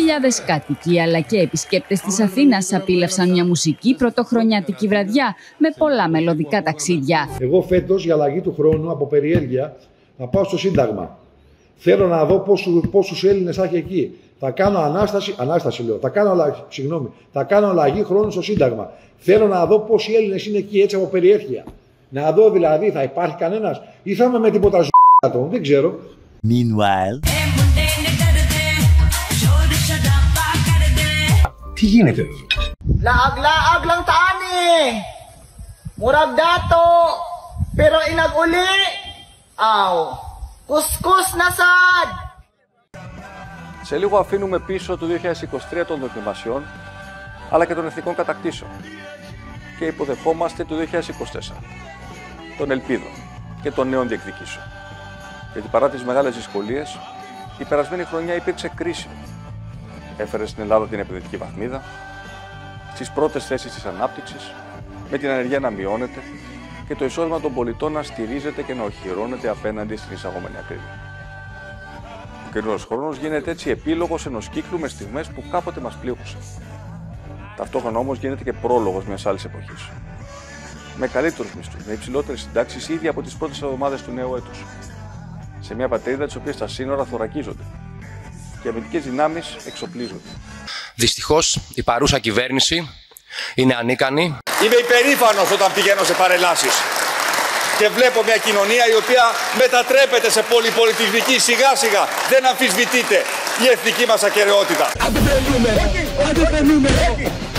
Χιλιάδες κάτοικοι αλλά και επισκέπτες της Αθήνας απίλαυσαν μια μουσική πρωτοχρονιάτικη βραδιά με πολλά μελωδικά ταξίδια. Εγώ φέτος για αλλαγή του χρόνου από περιέργεια θα πάω στο Σύνταγμα. Θέλω να δω πόσους Έλληνες θα έχει εκεί. Θα κάνω θα κάνω αλλαγή χρόνου στο Σύνταγμα. Θέλω να δω πόσοι Έλληνες είναι εκεί έτσι από περιέργεια. Να δω δηλαδή θα υπάρχει κανένας ή θα είμαι με τίποτα ζ***ατο, δεν ξέρω. Meanwhile... Τι γίνεται εδώ? Laag-laag lang tani. Murag dato. Pero inag-uli. Aw. Kuskus na sad. Σε λίγο αφήνουμε πίσω το 2023 των δοκιμασιών, αλλά και των εθνικών κατακτήσεων. Και υποδεχόμαστε το 2024, των ελπίδων και των νέων διεκδικήσεων. Γιατί παρά τις μεγάλες δυσκολίες, η περασμένη χρονιά υπήρξε κρίσιμη. Έφερε στην Ελλάδα την επενδυτική βαθμίδα, στις πρώτες θέσεις της ανάπτυξης, με την ανεργία να μειώνεται και το εισόδημα των πολιτών να στηρίζεται και να οχυρώνεται απέναντι στην εισαγόμενη ακρίβεια. Ο καινούργιος χρόνος γίνεται έτσι επίλογος ενός κύκλου με στιγμές που κάποτε μας πλήγωσαν. Ταυτόχρονα όμως γίνεται και πρόλογος μιας άλλης εποχής. Με καλύτερους μισθούς, με υψηλότερες συντάξεις ήδη από τις πρώτες εβδομάδες του νέου έτους. Σε μια πατρίδα της οποίας τα σύνορα θωρακίζονται και οι αμυντικές δυνάμεις εξοπλίζονται. Δυστυχώς η παρούσα κυβέρνηση είναι ανίκανη. Είμαι υπερήφανος όταν πηγαίνω σε παρελάσεις και βλέπω μια κοινωνία η οποία μετατρέπεται σε πολυπολιτισμική σιγά σιγά. Δεν αμφισβητείται η εθνική μας ακεραιότητα.